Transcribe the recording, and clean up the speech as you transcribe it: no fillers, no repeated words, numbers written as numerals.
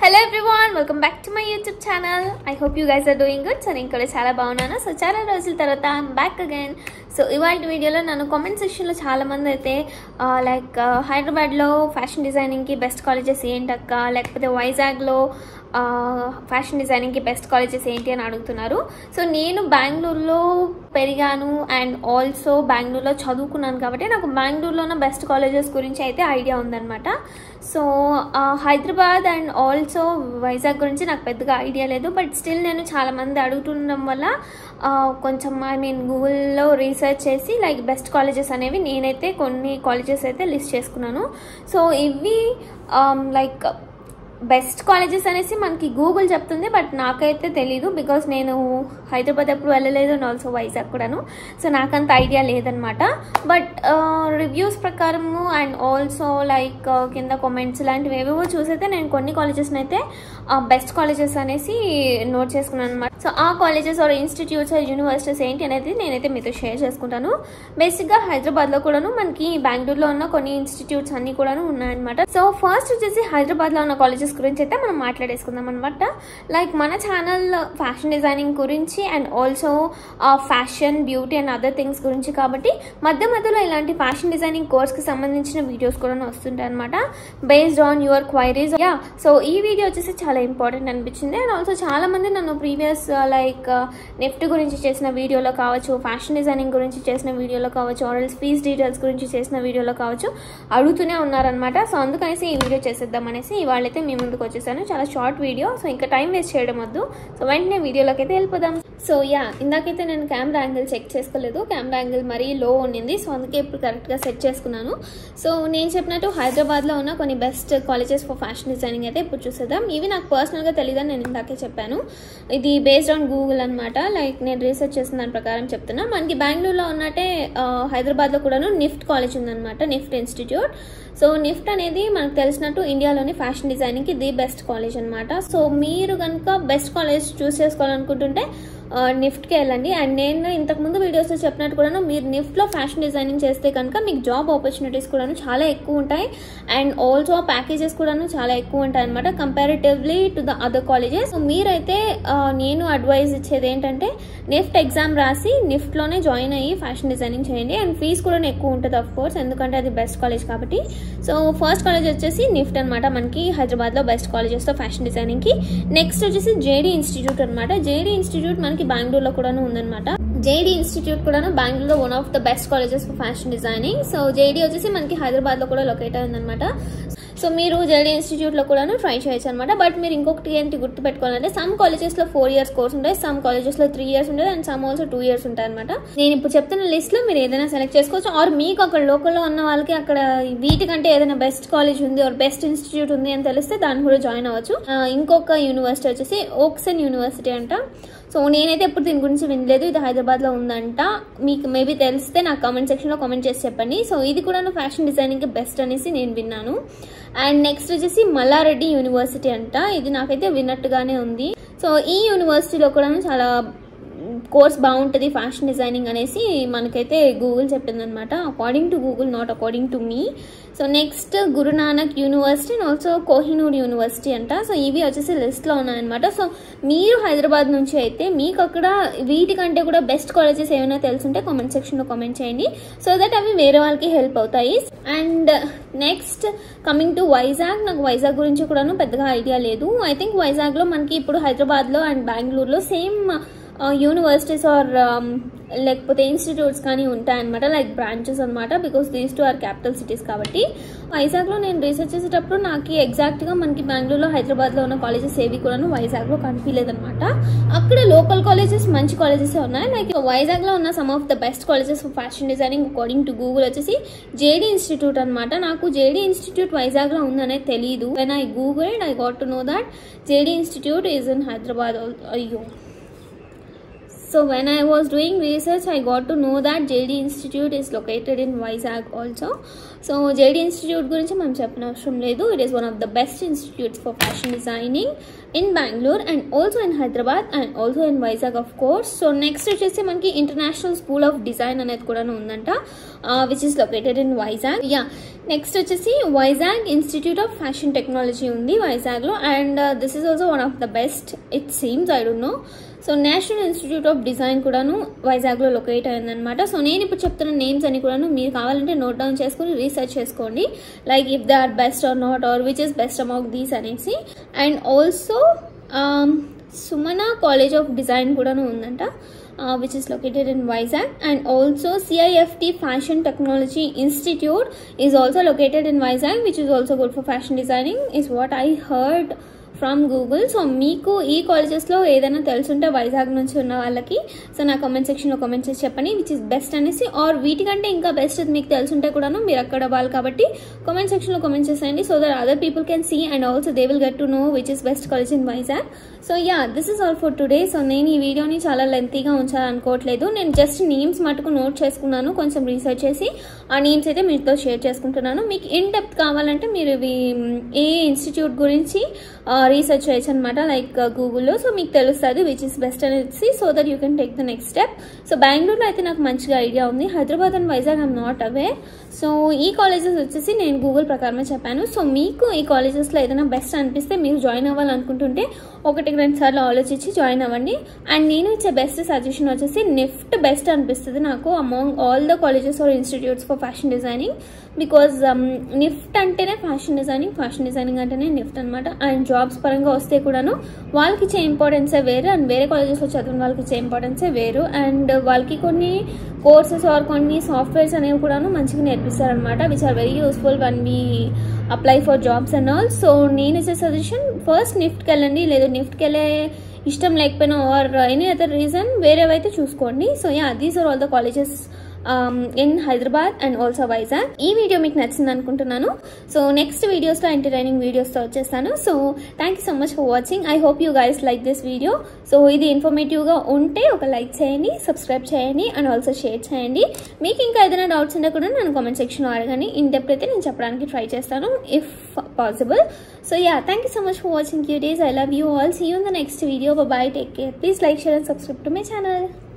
Hello everyone, welcome back to my YouTube channel. I hope you guys are doing good. So నేను కూడా చాలా బాగున్నాను. So చాలా రోజుల తర్వాత I'm back again. సో ఇవాళ వీడియోలో నన్ను కామెంట్ సెక్షన్లో చాలా మంది అయితే లైక్ హైదరాబాద్లో ఫ్యాషన్ డిజైనింగ్కి బెస్ట్ కాలేజెస్ ఏంటక్క, లేకపోతే వైజాగ్లో ఫ్యాషన్ డిజైనింగ్కి బెస్ట్ కాలేజెస్ ఏంటి అని అడుగుతున్నారు. సో నేను బెంగళూరులో పెరిగాను అండ్ ఆల్సో బెంగళూరులో చదువుకున్నాను కాబట్టి నాకు బెంగళూరులో ఉన్న బెస్ట్ కాలేజెస్ గురించి అయితే ఐడియా ఉందన్నమాట. So Hyderabad and also Vizag గురించి నాకు పెద్దగా ఐడియా లేదు. బట్ స్టిల్ నేను చాలామంది అడుగుతుండడం వల్ల కొంచెం గూగుల్లో రీసెర్చ్ చేసి లైక్ బెస్ట్ కాలేజెస్ అనేవి నేనైతే కొన్ని కాలేజెస్ అయితే లిస్ట్ చేసుకున్నాను. సో ఇవి లైక్ బెస్ట్ కాలేజెస్ అనేసి మనకి గూగుల్ చెప్తుంది, బట్ నాకైతే తెలీదు బికాస్ నేను హైదరాబాద్ ఎప్పుడు వెళ్ళలేదు అండ్ ఆల్సో వైజాగ్ కూడాను. సో నాకంత ఐడియా లేదనమాట. బట్ రివ్యూస్ ప్రకారము అండ్ ఆల్సో లైక్ కింద కామెంట్స్ లాంటివి ఏవేవో చూసైతే నేను కొన్ని కాలేజెస్ని అయితే బెస్ట్ కాలేజెస్ అనేసి నోట్ చేసుకున్నాను అనమాట. సో ఆ colleges or institutes or universities ఏంటి అనేది నేనైతే మీతో షేర్ చేసుకుంటాను. బేసిక్గా హైదరాబాద్లో కూడాను మనకి బెంగళూరులో ఉన్న కొన్ని ఇన్స్టిట్యూట్స్ అన్ని కూడాను ఉన్నాయన్నమాట. సో ఫస్ట్ వచ్చేసి హైదరాబాద్లో ఉన్న కాలేజెస్ గురించి అయితే మనం మాట్లాడేసుకుందాం అనమాట. లైక్ మన ఛానల్ ఫ్యాషన్ డిజైనింగ్ గురించి and also fashion beauty and other things గురించి కాబట్టి మధ్యలో ఇలాంటి ఫ్యాషన్ డిజైనింగ్ కోర్స్కి సంబంధించిన వీడియోస్ కూడా వస్తుంటాయి అనమాట, based on your queries. So ఈ వీడియో వచ్చేసి చాలా ఇంపార్టెంట్ అనిపించింది. అండ్ ఆల్సో చాలా మంది నన్ను ప్రీవియస్ లైక్ నిఫ్ట్ గురించి చేసిన వీడియోలో కావచ్చు, ఫ్యాషన్ డిజైనింగ్ గురించి చేసిన వీడియోలో కావచ్చు, ఆర్ఎల్స్ ఫీజ్ డీటెయిల్స్ గురించి చేసిన వీడియోలో కావచ్చు అడుగుతూనే ఉన్నారనమాట. సో అందుకనేసి ఈ వీడియో చేసేద్దాం అనేసి ఇవాళైతే మీ ముందుకు వచ్చేసాను. చాలా షార్ట్ వీడియో, సో ఇంకా టైం వేస్ట్ చేయడం వద్దు. సో వెంటనే వీడియోలోకి అయితే వెళ్ళిపోదాం. సో ఇందాకైతే నేను కెమెరా యాంగిల్ చెక్ చేసుకోలేదు, కెమెరా యాంగిల్ మరీ లో ఉండింది. సో అందుకే ఇప్పుడు కరెక్ట్గా సెట్ చేసుకున్నాను. సో నేను చెప్పినట్టు హైదరాబాద్లో ఉన్న కొన్ని best colleges for fashion designing అయితే ఇప్పుడు చూసేద్దాం. ఇవి నాకు పర్సనల్గా తెలియదని నేను ఇందాకే చెప్పాను. ఇది బేస్డ్ ఆన్ గూగుల్ అనమాట. లైక్ నేను రీసెర్చ్ చేసిన దాని ప్రకారం చెప్తున్నా. మనకి బెంగళూరులో ఉన్నట్టే హైదరాబాద్లో కూడాను నిఫ్ట్ కాలేజ్ ఉందన్నమాట, నిఫ్ట్ ఇన్స్టిట్యూట్. సో నిఫ్ట్ అనేది మనకు తెలిసినట్టు ఇండియాలోని ఫ్యాషన్ డిజైనింగ్కి ది బెస్ట్ కాలేజ్ అనమాట. సో మీరు కనుక బెస్ట్ కాలేజ్ చూస్ చేసుకోవాలనుకుంటుంటే నిఫ్ట్కి వెళ్ళండి. అండ్ నేను ఇంతకుముందు వీడియోస్లో చెప్పినట్టు కూడా మీరు నిఫ్ట్లో ఫ్యాషన్ డిజైనింగ్ చేస్తే కనుక మీకు జాబ్ ఆపర్చునిటీస్ కూడాను చాలా ఎక్కువ ఉంటాయి. అండ్ ఆల్సో ప్యాకేజెస్ కూడాను చాలా ఎక్కువ ఉంటాయి అనమాట comparatively to the other colleges. So మీరైతే నేను అడ్వైజ్ ఇచ్చేది ఏంటంటే నిఫ్ట్ ఎగ్జామ్ రాసి నిఫ్ట్లోనే జాయిన్ అయ్యి ఫ్యాషన్ డిజైనింగ్ చేయండి. అండ్ ఫీజు కూడా ఎక్కువ ఉంటుంది ఆఫ్ కోర్స్, ఎందుకంటే అది బెస్ట్ కాలేజ్ కాబట్టి. సో ఫస్ట్ కాలేజ్ వచ్చేసి నిఫ్ట్ అనమాట, మనకి హైదరాబాద్లో బెస్ట్ కాలేజెస్తో ఫ్యాషన్ డిజైనింగ్కి. నెక్స్ట్ వచ్చేసి జేడీ ఇన్స్టిట్యూట్ అనమాట. జేడీ ఇన్స్టిట్యూట్ మనకి బెంగళూరులో కూడాను ఉందన్నమాట. జేడీ ఇన్స్టిట్యూట్ కూడాను బెంగళూరులో one of the best colleges for fashion designing. So JD వచ్చేసి మనకి హైదరాబాద్లో కూడా లొకేట్ అయిందనమాట. సో మీరు జేడీ ఇన్స్టిట్యూట్లో కూడాను ట్రై చేయొచ్చు అనమాట. బట్ మీరు ఇంకొకటి ఏంటి గుర్తుపెట్టుకోవాలంటే సమ్ కాలేజెస్లో 4 years కోర్స్ ఉంటాయి, సమ్ కాలేజెస్లో 3 years ఉంటుంది, అండ్ సమ్ ఆల్సో 2 years ఉంటాయి అనమాట. నేను ఇప్పుడు చెప్తున్న లిస్ట్లో మీరు ఏదైనా సెలెక్ట్ చేసుకోవచ్చు. ఆర్ మీకు అక్కడ లోకల్లో ఉన్న వాళ్ళకి అక్కడ వీటికంటే ఏదైనా బెస్ట్ కాలేజ్ ఉంది ఆర్ బెస్ట్ ఇన్స్టిట్యూట్ ఉంది అని తెలిస్తే దాన్ని కూడా జాయిన్ అవ్వచ్చు. ఇంకొక యూనివర్సిటీ వచ్చేసి ఓక్సన్ యూనివర్సిటీ అంట. సో నేనైతే ఎప్పుడు దీని గురించి వినలేదు, ఇది హైదరాబాద్లో ఉందంట. మీకు మేబీ తెలిస్తే నాకు కామెంట్ సెక్షన్లో కామెంట్ చేసి చెప్పండి. సో ఇది కూడా ఫ్యాషన్ డిజైనింగ్కి బెస్ట్ అనేసి నేను విన్నాను. అండ్ నెక్స్ట్ వచ్చేసి మల్లారెడ్డి యూనివర్సిటీ అంట. ఇది నాకైతే విన్నట్టుగానే ఉంది. సో ఈ యూనివర్సిటీలో కూడా చాలా కోర్స్ బాగుంటుంది ఫ్యాషన్ డిజైనింగ్ అనేసి మనకైతే గూగుల్ చెప్పిందనమాట, according to Google, not according to me. So next Guru Nanak university and also Kohinoor university అంట. సో ఇవి వచ్చేసి లిస్ట్లో ఉన్నాయన్నమాట. సో మీరు హైదరాబాద్ నుంచి అయితే మీకు అక్కడ వీటికంటే కూడా బెస్ట్ కాలేజెస్ ఏమైనా తెలుసుంటే కామెంట్ సెక్షన్లో కామెంట్ చేయండి, సో దట్ అవి వేరే వాళ్ళకి హెల్ప్ అవుతాయి. And next coming to Vizag, నాకు వైజాగ్ గురించి కూడాను పెద్దగా ఐడియా లేదు. ఐ థింక్ వైజాగ్లో మనకి ఇప్పుడు హైదరాబాద్లో అండ్ బెంగళూరులో సేమ్ యూనివర్సిటీస్ ఆర్ లేకపోతే ఇన్స్టిట్యూట్స్ కానీ ఉంటాయన్నమాట, లైక్ బ్రాంచెస్ అనమాట, because these two are capital cities కాబట్టి. వైజాగ్లో నేను రీసెర్చ్ చేసేటప్పుడు నాకు ఎగ్జాక్ట్గా మనకి బెంగళూరులో హైదరాబాద్లో ఉన్న కాలేజెస్ ఏవి కూడా వైజాగ్లో కనిపించలేదన్నమాట. అక్కడ లోకల్ కాలేజెస్ మంచి కాలేజెస్ ఉన్నాయి. లైక్ వైజాగ్లో ఉన్న some of the best colleges for fashion designing according to Google వచ్చేసి జేడీ ఇన్స్టిట్యూట్ అనమాట. నాకు జేడీ ఇన్స్టిట్యూట్ వైజాగ్లో ఉందనేది తెలియదు. When I googled I got to know that JD institute is in Hyderabad. అయ్యో, so when I was doing research I got to know that JD Institute is located in Vizag also. So JD Institute గురించి మనం చెప్పిన అవసరం లేదు. It is one of the best institutes for fashion designing in Bangalore and also in Hyderabad and also in Vizag of course. So next వచ్చేసి మనకి International School of Design అనేది కూడా ఉందంట, which is located in Vizag. Next వచ్చేసి Vizag institute of fashion technology ఉంది వైజాగ్లో, and this is also one of the best it seems, I don't know. So national institute of design కూడాను వైజాగ్లో locate అయిందనమాట. So నేను ఇప్పుడు చెప్తున్న నేమ్స్ అని కూడాను మీరు కావాలంటే నోట్ డౌన్ చేసుకుని రీసెర్చ్ చేసుకోండి, like if they are best or not, or which is best among these అనేసి. And also Sumana college of design కూడాను ఉందంట, which is located in Vizag, and also CIFT Fashion Technology Institute is also located in Vizag, which is also good for fashion designing, is what I heard from Google. So మీకు ఈ కాలేజెస్లో ఏదైనా తెలుసుంటే వైజాగ్ నుంచి ఉన్న వాళ్ళకి సో నా comment సెక్షన్లో కామెంట్ చేసి చెప్పండి విచ్ ఇస్ బెస్ట్ అనేసి, ఆర్ వీటికంటే ఇంకా బెస్ట్ మీకు తెలుసుంటే కూడాను మీరు అక్కడ వాళ్ళు కాబట్టి కామెంట్ సెక్షన్లో కామెంట్ చేసేయండి, so that other people can see and also they will get to know which is best college in Vizag. So yeah, this is all for today. So నేను ఈ వీడియోని చాలా లెంతీగా ఉంచాలనుకోవట్లేదు, నేను జస్ట్ నేమ్స్ మటుకు నోట్ చేసుకున్నాను, కొంచెం రీసెర్చ్ చేసి ఆ నేమ్స్ అయితే మీతో షేర్ చేసుకుంటున్నాను. మీకు ఇన్ డెప్త్ కావాలంటే మీరు ఇవి ఏ ఇన్స్టిట్యూట్ గురించి రీసెర్చ్ చేయొచ్చు అనమాట, లైక్ గూగుల్లో. సో మీకు తెలుస్తుంది విచ్ ఇస్ బెస్ట్ అనేసి, so that you can take the next step. So బెంగళూరులో అయితే నాకు మంచిగా ఐడియా ఉంది, Hyderabad and Vizag I'm not aware. So ఈ కాలేజెస్ వచ్చేసి నేను గూగుల్ ప్రకారమే చెప్పాను. సో మీకు ఈ కాలేజెస్లో ఏదైనా బెస్ట్ అనిపిస్తే మీరు జాయిన్ అవ్వాలనుకుంటుంటే 1-2 సార్లు ఆలోచించి జాయిన్ అవ్వండి. అండ్ నేను ఇచ్చే బెస్ట్ సజెషన్ వచ్చేసి నిఫ్ట్ బెస్ట్ అనిపిస్తుంది నాకు among all the colleges or institutes for fashion designing, because NIFT అంటేనే ఫ్యాషన్ డిజైనింగ్ అంటేనే నిఫ్ట్ అనమాట. అండ్ జాబ్స్ పరంగా వస్తే కూడాను వాళ్ళకి ఇచ్చే ఇంపార్టెన్సే వేరు, అండ్ వేరే కాలేజెస్లో చదివిన వాళ్ళకి ఇచ్చే ఇంపార్టెన్సే వేరు, అండ్ వాళ్ళకి కొన్ని కోర్సెస్ ఆర్ కొన్ని సాఫ్ట్వేర్స్ అనేవి కూడాను మంచిగా నేర్పిస్తారనమాట, which are very useful when we apply for jobs and all. So నేను ఇచ్చే సజెషన్ ఫస్ట్ నిఫ్ట్కి వెళ్ళండి, లేదు నిఫ్ట్కి వెళ్ళే ఇష్టం లేకపోయినా ఆర్ ఎనీ అదర్ రీజన్ వేరేవైతే చూసుకోండి. So yeah, these are all the colleges in Hyderabad and also Vizag. ఈ వీడియో మీకు నచ్చింది అనుకుంటున్నాను. సో నెక్స్ట్ వీడియోస్లో ఎంటర్టైనింగ్ వీడియోస్తో వచ్చేస్తాను. So thank you so much for watching. I hope you guys like this video. So ఇది ఇన్ఫర్మేటివ్గా ఉంటే ఒక లైక్ చేయండి, సబ్స్క్రైబ్ చేయండి అండ్ ఆల్సో షేర్ చేయండి. మీకు ఇంకా ఏదైనా డౌట్స్ ఉంటే కూడా నన్ను కామెంట్ సెక్షన్లో అడగండి, ఇన్ డెప్త్ అయితే నేను చెప్పడానికి ట్రై చేస్తాను if possible. So yeah, thank you so much for watching, cuties. I love you all. See you in the next video. Bye bye, take care. Please like, share and subscribe to my channel.